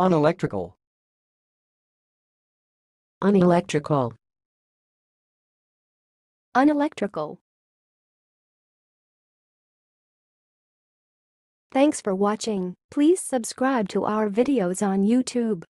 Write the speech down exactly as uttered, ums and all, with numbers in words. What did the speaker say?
unelectrical, unelectrical, unelectrical. Thanks for watching. Please subscribe to our videos on YouTube.